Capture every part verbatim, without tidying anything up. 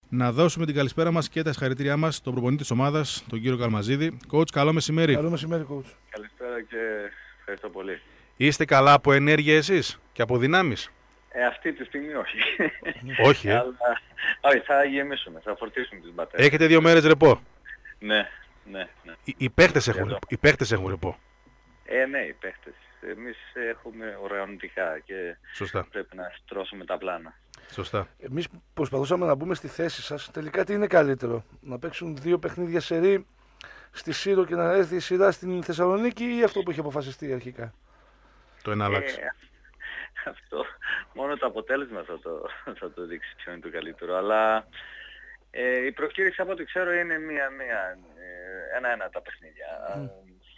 Να δώσουμε την καλησπέρα μας και τα συγχαρητήριά μας στον προπονητή της ομάδας, τον κύριο Καλμαζίδη. Coach, καλό μεσημέρι. Καλό μεσημέρι, coach. Καλησπέρα και ευχαριστώ πολύ. Είστε καλά από ενέργεια εσείς και από δυνάμεις? Ε, αυτή τη στιγμή όχι. Όχι, ε. Αλλά, όχι, θα γεμίσουμε, θα φορτίσουμε τις μπατέρες. Έχετε δύο μέρες ρεπό. Ναι, ναι, ναι. Οι, οι παίχτες έχουν, ρεπό. οι παίχτες έχουν ρεπό. Ε, ναι, οι παίχτες. Εμείς έχουμε οργανωτικά και Σωστά. πρέπει να στρώσουμε τα πλάνα. Σωστά. Εμείς προσπαθούσαμε να μπούμε στη θέση σας. Τελικά τι είναι καλύτερο, να παίξουν δύο παιχνίδια σερί στη Σύρο και να έρθει η σειρά στην Θεσσαλονίκη, ή αυτό που είχε αποφασιστεί αρχικά? Το ένα αλλάξει. Ε, αυτό, μόνο το αποτέλεσμα θα το, θα το δείξει ποιο είναι το καλύτερο. Αλλά ε, η προκήρυξη από ό,τι ξέρω είναι μία-μία, ένα-ένα τα παιχνίδια. Mm.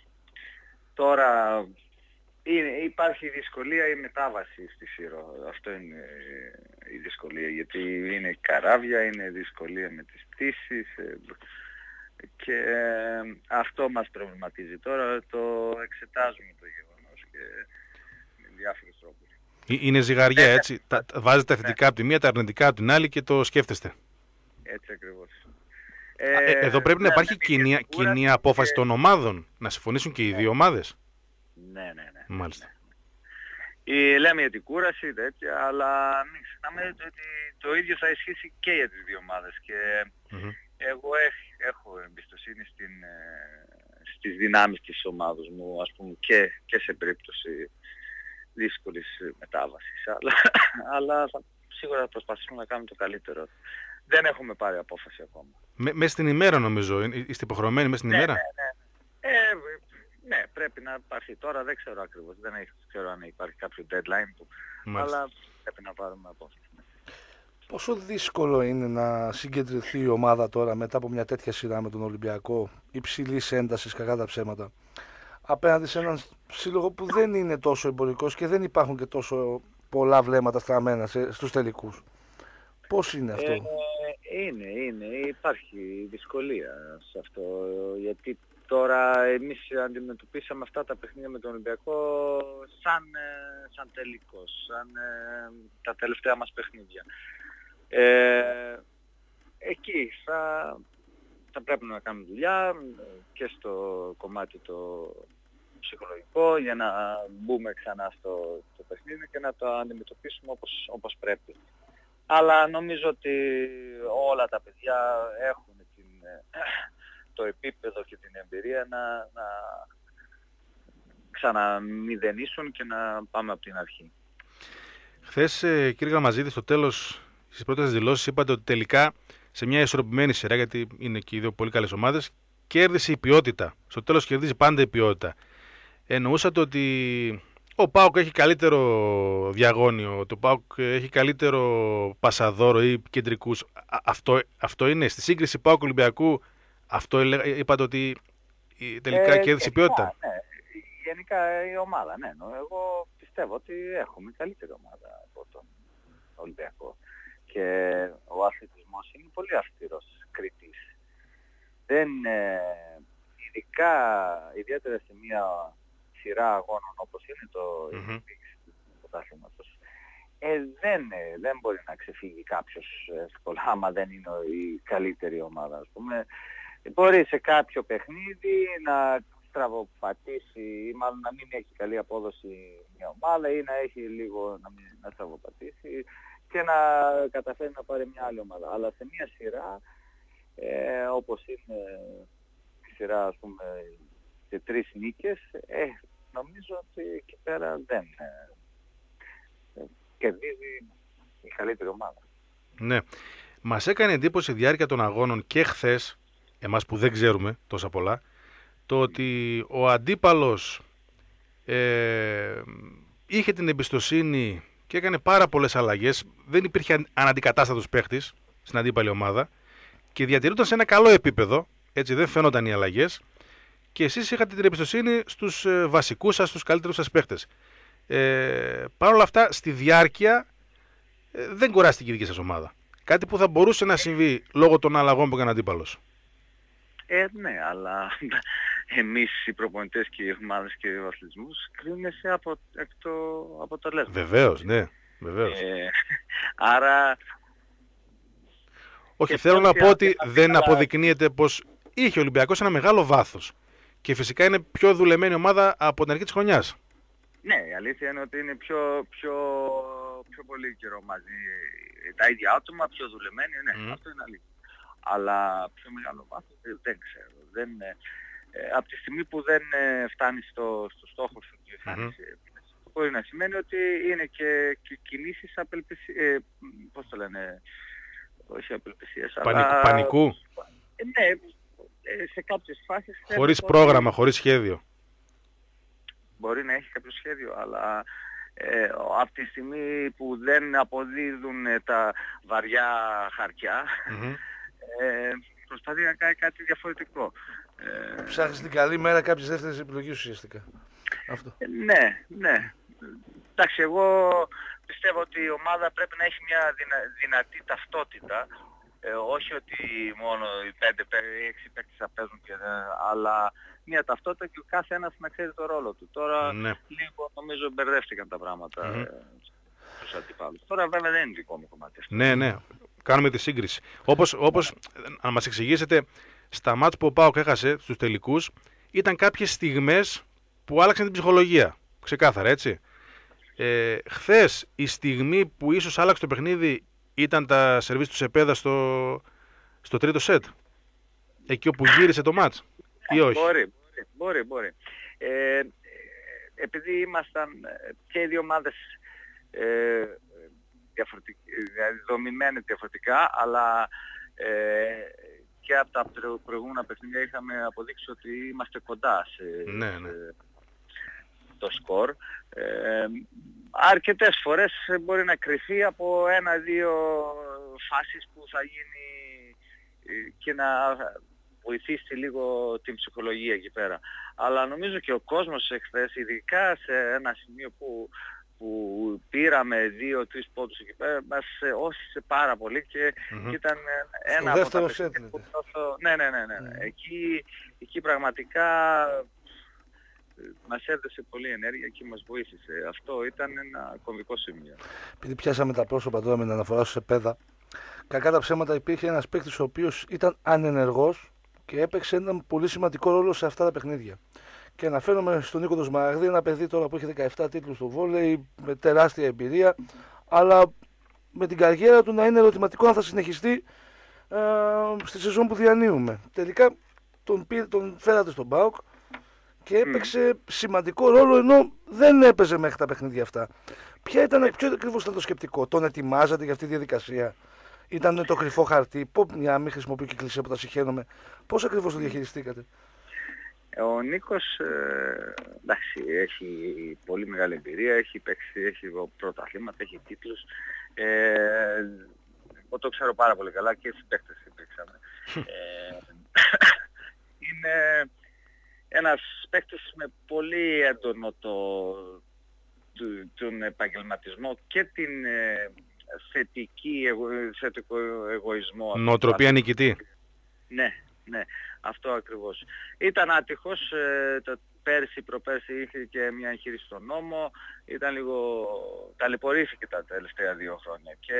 Τώρα είναι, υπάρχει δυσκολία η μετάβαση στη Σύρο. Αυτό είναι η δυσκολία, γιατί είναι καράβια, είναι δυσκολία με τις πτήσεις και ε, αυτό μας προβληματίζει. Τώρα το εξετάζουμε το γεγονός και με διάφορους τρόπους. Είναι ζυγαριά, έτσι. Τα, βάζετε τα θετικά από τη μία, τα αρνητικά από την άλλη και το σκέφτεστε. Έτσι ακριβώς. Ε, ε, εδώ πρέπει ναι, να υπάρχει κοινή, κοινή απόφαση και... των ομάδων, να συμφωνήσουν και οι δύο ομάδες. Ναι, ναι, ναι. Μάλιστα. Ναι. Η, λέμε για την κούραση, τέτοια, αλλά μην ξεχνάμε ότι το ίδιο θα ισχύσει και για τις δύο ομάδες. Και mm-hmm. εγώ έχ, έχω εμπιστοσύνη στην, στις δυνάμεις της ομάδας μου, ας πούμε, και, και σε περίπτωση δύσκολης μετάβασης. Αλλά, αλλά θα, σίγουρα θα προσπαθήσουμε να κάνουμε το καλύτερο. Δεν έχουμε πάρει απόφαση ακόμα. Με, μέσα στην ημέρα νομίζω, είστε υποχρεωμένοι μέσα στην ναι, ημέρα. Ναι, ναι. Ε, ναι, πρέπει να υπάρχει. Τώρα δεν ξέρω ακριβώς, δεν ξέρω αν υπάρχει κάποιο deadline του, αλλά πρέπει να πάρουμε απόφαση. Πόσο δύσκολο είναι να συγκεντρωθεί η ομάδα τώρα μετά από μια τέτοια σειρά με τον Ολυμπιακό υψηλής έντασης, κακά τα ψέματα, απέναντι σε έναν σύλλογο που δεν είναι τόσο εμπορικός και δεν υπάρχουν και τόσο πολλά βλέμματα στραμμένα σε, στους τελικούς? Πώς είναι αυτό? Ε, είναι, είναι. Υπάρχει δυσκολία σε αυτό, γιατί τώρα εμείς αντιμετωπίσαμε αυτά τα παιχνίδια με τον Ολυμπιακό σαν, σαν τελικός, σαν ε, τα τελευταία μας παιχνίδια. Ε, εκεί θα, θα πρέπει να κάνουμε δουλειά και στο κομμάτι το ψυχολογικό για να μπούμε ξανά στο το παιχνίδι και να το αντιμετωπίσουμε όπως, όπως πρέπει. Αλλά νομίζω ότι όλα τα παιδιά έχουν την, το επίπεδο και την εμπειρία να, να ξαναμηδενίσουν και να πάμε από την αρχή. Χθες, κύριε Καλμαζίδη, στο τέλος στις πρώτες δηλώσεις είπατε ότι τελικά σε μια ισορροπημένη σειρά, γιατί είναι και οι δύο πολύ καλές ομάδες, κέρδισε η ποιότητα. Στο τέλος κερδίζει πάντα η ποιότητα. Εννοούσατε ότι ο ΠΑΟΚ έχει καλύτερο διαγώνιο, το ΠΑΟΚ έχει καλύτερο πασαδόρο ή κεντρικούς. Αυτό, αυτό είναι στη σύγκριση ΠΑΟΚ Ολυμπιακού? Αυτό είπατε ότι τελικά ε, κέρδισε η ποιότητα? Ναι. Γενικά η ομάδα, ναι. Εγώ πιστεύω ότι έχουμε καλύτερη ομάδα από τον Ολυμπιακό. Και ο αθλητισμός είναι πολύ αυστηρός κριτής. Δεν, ε, ειδικά, ιδιαίτερα σε μια σειρά αγώνων όπως είναι το mm-hmm. πρωτάθληματος, ε, δεν, ε, δεν μπορεί να ξεφύγει κάποιος εύκολα άμα δεν είναι η καλύτερη ομάδα, ας πούμε. Μπορεί σε κάποιο παιχνίδι να στραβοπατήσει ή μάλλον να μην έχει καλή απόδοση μια ομάδα ή να έχει λίγο να, μην, να στραβοπατήσει και να καταφέρει να πάρει μια άλλη ομάδα. Αλλά σε μια σειρά, ε, όπως είναι η σειρά, ας πούμε, σε τρεις νίκες, ε, νομίζω ότι εκεί πέρα δεν ε, ε, κερδίζει η καλύτερη ομάδα. Ναι. Μας έκανε εντύπωση η διάρκεια των αγώνων και χθες, εμάς που δεν ξέρουμε τόσα πολλά, το ότι ο αντίπαλος ε, είχε την εμπιστοσύνη και έκανε πάρα πολλές αλλαγές. Δεν υπήρχε αναντικατάστατος παίχτης στην αντίπαλη ομάδα και διατηρούνταν σε ένα καλό επίπεδο, έτσι δεν φαίνονταν οι αλλαγές, και εσείς είχατε την εμπιστοσύνη στους ε, βασικούς σας, στους καλύτερους σας παίχτες. Ε, Παρ' όλα αυτά, στη διάρκεια ε, δεν κουράστηκε η δική σας ομάδα. Κάτι που θα μπορούσε να συμβεί λόγω των αλλαγών που έκανε αντίπαλος. Ε, ναι, αλλά εμείς οι προπονητές και οι ομάδες και ο αθλητισμός κρίνουν σε απο, εκ το αποτελέσμα. Βεβαίως, ναι, βεβαίως. Ε, άρα Όχι, Και θέλω να πιο πω ότι θεαματικά, δεν αλλά- αποδεικνύεται πως είχε ο Ολυμπιακός ένα μεγάλο βάθος. Και φυσικά είναι πιο δουλεμένη ομάδα από την αρχή της χρονιάς. Ναι, η αλήθεια είναι ότι είναι πιο, πιο, πιο πολύ καιρό μαζί. Τα ίδια άτομα, πιο δουλεμένοι, ναι, Μμμ. αυτό είναι αλήθεια. Αλλά πιο μεγάλο βάθος δεν, δεν ξέρω. Δεν, ε, ε, από τη στιγμή που δεν ε, φτάνει στο, στο στόχο σου και φτάνεις, Μμμ. ε, μπορεί να σημαίνει ότι είναι και, και κινήσεις απελπισίας, ε, πώς το λένε, όχι απελπισίας, Πανικ- αλλά... Πανικού, Ε, ναι, ε, σε κάποιες φάσεις... χωρίς φαίνεται ότι πρόγραμμα, χωρίς σχέδιο. Μπορεί να έχει κάποιο σχέδιο, αλλά ε, από τη στιγμή που δεν αποδίδουν ε, τα βαριά χαρτιά, Μμμ. ε, προσπαθεί να κάνει κάτι διαφορετικό. Ε, Ψάχνεις την καλή μέρα κάποιες δεύτερες επιλογές ουσιαστικά. Αυτό. ε, ναι, ναι. Εντάξει, εγώ πιστεύω ότι η ομάδα πρέπει να έχει μια δυνα- δυνατή ταυτότητα. Ε, όχι ότι μόνο οι πέντε έξι παίκτες θα παίζουν, και, ε, αλλά μια ταυτότητα και ο κάθε ένας να ξέρει το ρόλο του. Τώρα Ναι. λίγο νομίζω μπερδεύτηκαν τα πράγματα Μμμ. ε, στους αντιπάλους. Τώρα βέβαια δεν είναι δικό μου κομμάτι αυτό. Ναι, ναι. Κάνουμε τη σύγκριση. Όπως, όπως να μας εξηγήσετε, στα μάτς που ο ΠΑΟΚ έχασε στους τελικούς, ήταν κάποιες στιγμές που άλλαξαν την ψυχολογία. Ξεκάθαρα, έτσι. Ε, χθες η στιγμή που ίσως άλλαξε το παιχνίδι ήταν τα σερβίς του Σεπέδα στο, στο τρίτο σετ. Εκεί όπου γύρισε το μάτς. Ή όχι. Μπορεί, μπορεί, μπορεί. μπορεί. Ε, ε, επειδή ήμασταν ε, και οι δύο ομάδες ε, διαφορετικ- δηλαδή δομημένες διαφορετικά, αλλά ε, και από τα προ- προηγούμενα παιχνίδια είχαμε αποδείξει ότι είμαστε κοντά σε, Ναι, ναι. σε το σκορ. Ε, αρκετές φορές μπορεί να κρυφεί από ένα-δύο φάσεις που θα γίνει ε, και να βοηθήσει λίγο την ψυχολογία εκεί πέρα. Αλλά νομίζω και ο κόσμος εχθές, ειδικά σε ένα σημείο που, που πήραμε δύο-τρεις πόντους εκεί πέρα, μας όθησε πάρα πολύ και, Μμμ. και ήταν ένα Στο από τα δεύτερο παιχνίδια σετ, που λέτε. τόσο... Ναι, ναι, ναι, ναι. ναι. Mm. Εκεί, εκεί πραγματικά μας έδωσε πολύ ενέργεια και μας βοήθησε. Αυτό ήταν ένα κομβικό σημείο. Επειδή πιάσαμε τα πρόσωπα τώρα με την αναφορά στο Σεπέδα, κακά τα ψέματα υπήρχε ένας παίκτης ο οποίος ήταν ανενεργός και έπαιξε έναν πολύ σημαντικό ρόλο σε αυτά τα παιχνίδια. Και αναφέρομαι στον Νίκο Δοσμαραγδί, ένα παιδί τώρα που έχει δεκαεπτά τίτλους στο βόλεϊ, με τεράστια εμπειρία, αλλά με την καριέρα του να είναι ερωτηματικό αν θα συνεχιστεί ε, στη σεζόν που διανύουμε. Τελικά τον, πήρε, τον φέρατε στον ΠΑΟΚ και έπαιξε σημαντικό ρόλο, ενώ δεν έπαιζε μέχρι τα παιχνίδια αυτά. Ποια ήταν, ποιο ακριβώς ήταν το σκεπτικό, τον ετοιμάζατε για αυτή τη διαδικασία, ήταν το κρυφό χαρτί, πω, για να μην χρησιμοποιώ και κλισέ που τα συχαίνομαι, πώς ακριβώς το διαχειριστήκατε? Ο Νίκος, ε, εντάξει, έχει πολύ μεγάλη εμπειρία, έχει παίξει, έχει πρωταθλήματα, έχει τίτλους. Ε, εγώ το ξέρω πάρα πολύ καλά και οι παίκτες παίξαμε. ε, είναι ένας παίκτης με πολύ έντονο το, του, τον επαγγελματισμό και την ε, θετική, εγω, θετικό εγωισμό. Νοοτροπία νικητή. Ναι, ναι, αυτό ακριβώς. Ήταν άτυχος, ε, το πέρσι, προπέρσι είχε και μια εγχείρηση στον νόμο, ήταν λίγο, ταλαιπωρήθηκε τα τελευταία δύο χρόνια και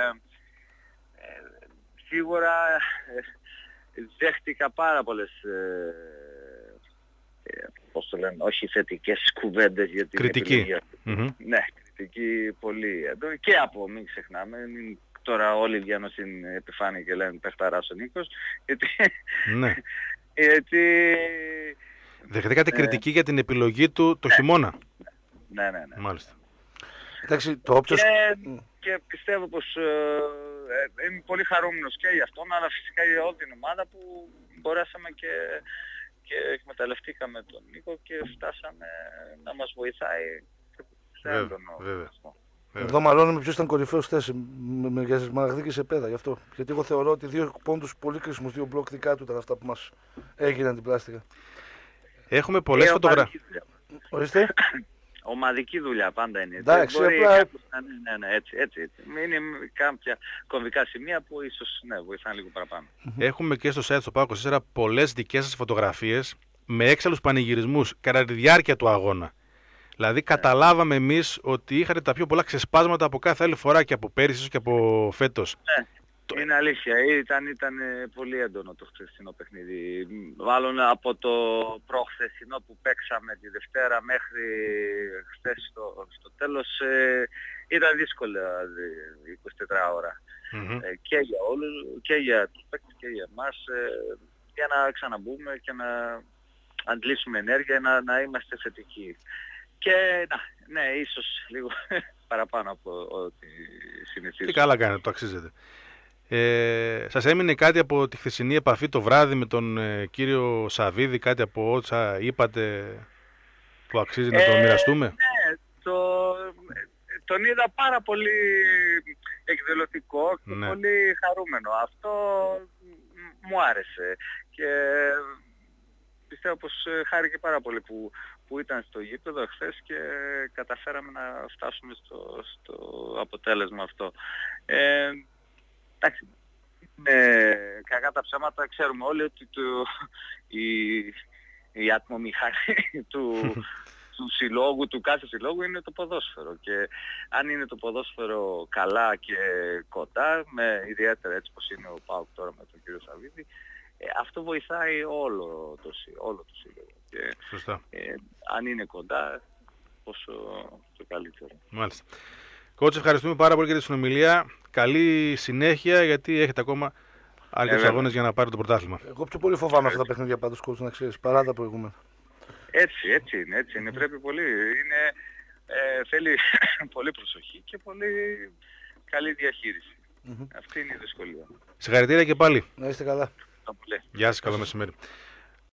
ε, σίγουρα ε, δέχτηκα πάρα πολλές, ε, ε, πώς το λένε, όχι θετικές κουβέντες για την Κριτική. επιλογή. Μμμ. Ναι, κριτική πολύ έντονη και από, μην ξεχνάμε, μην, τώρα όλοι βγαίνουν στην επιφάνεια και λένε παιχταράς ο Νίκος, γιατί, Ναι. γιατί Δεχτήκατε Ε, κριτική για την επιλογή του το χειμώνα. ναι, ναι, ναι. Μάλιστα. Εντάξει, το όποιος... Και, και πιστεύω πως ε, ε, είμαι πολύ χαρούμενος και για αυτόν, αλλά φυσικά για όλη την ομάδα που μπορέσαμε και, και εκμεταλλευτήκαμε τον Νίκο και φτάσαμε να μας βοηθάει σε Βέβαια, έντονο βέβαια. βαθμό. Εδώ μαλώνουμε ποιος ήταν κορυφαίος θέση με, με, για Μαραγδί και Σεπέδα, γι' αυτό. Γιατί εγώ θεωρώ ότι δύο πόντους πολύ κρίσιμους, δύο μπλοκ δικά του ήταν αυτά που μας έγιναν την πλάστικα. Έχουμε πολλές Ε, φωτογραφίες. ομαδική δουλειά. Ορίστε. Ομαδική δουλειά πάντα είναι. Εντάξει, Δεν μπορεί απλά- κάποιος να- ναι, ναι, ναι, έτσι, έτσι, έτσι. Είναι κάποια κομβικά σημεία που ίσως ναι, βοηθάνε λίγο παραπάνω. Έχουμε και στο site στο ΠΑΟΚ είκοσι τέσσερα πολλές δικές σας φωτογραφίες με έξαλλους πανηγυρισμούς κατά τη διάρκεια του αγώνα. Δηλαδή καταλάβαμε εμείς ότι είχατε τα πιο πολλά ξεσπάσματα από κάθε άλλη φορά και από πέρυσι ίσως και από φέτος. Ναι. Είναι αλήθεια, ήταν, ήταν πολύ έντονο το χθεσινό παιχνίδι. Μάλλον από το προχθεσινό που παίξαμε τη Δευτέρα μέχρι χθες στο, στο τέλος ε, ήταν δύσκολα είκοσι τέσσερις ώρα. Mm-hmm. Ε, και για όλους, και για τους παίκτες και για εμάς ε, για να ξαναμπούμε και να αντλήσουμε ενέργεια, να, να είμαστε θετικοί. Και να, ναι, ίσως λίγο παραπάνω από ό,τι συνηθίζουμε. Και καλά κάνετε, το αξίζετε. Ε, σας έμεινε κάτι από τη χθεσινή επαφή το βράδυ με τον ε, κύριο Σαββίδη, κάτι από όσα είπατε που αξίζει να το ε, μοιραστούμε? Ναι, το, τον είδα πάρα πολύ εκδηλωτικό και ναι. πολύ χαρούμενο. Αυτό μου άρεσε και πιστεύω πως χάρηκε πάρα πολύ που, που ήταν στο γήπεδο χθες και καταφέραμε να φτάσουμε στο, στο αποτέλεσμα αυτό. Ε, εντάξει, με κακά τα ψέματα ξέρουμε όλοι ότι το, η, η ατμομηχανή του, του συλλόγου, του κάθε συλλόγου είναι το ποδόσφαιρο και αν είναι το ποδόσφαιρο καλά και κοντά, με ιδιαίτερα έτσι πως είναι ο ΠΑΟΚ τώρα με τον κύριο Σαββίδη, ε, αυτό βοηθάει όλο το, όλο το σύλλογο. Και, Σωστά. Ε, αν είναι κοντά, πόσο το καλύτερο. Μάλιστα. Κότσε, ευχαριστούμε πάρα πολύ για τη συνομιλία. Καλή συνέχεια, γιατί έχετε ακόμα αρκετούς ε, αγώνες για να πάρει το πρωτάθλημα. Εγώ πιο πολύ φοβάμαι αυτά τα παιχνίδια πάντως, Κότσε, να ξέρεις, παρά τα προηγούμενα. Έτσι, έτσι είναι, έτσι είναι. Mm. Πρέπει πολύ. Είναι, ε, θέλει πολύ προσοχή και πολύ καλή διαχείριση. Mm-hmm. Αυτή είναι η δυσκολία. Συγχαρητήρια και πάλι. Να είστε καλά. Γεια σας, καλό μεσημέρι.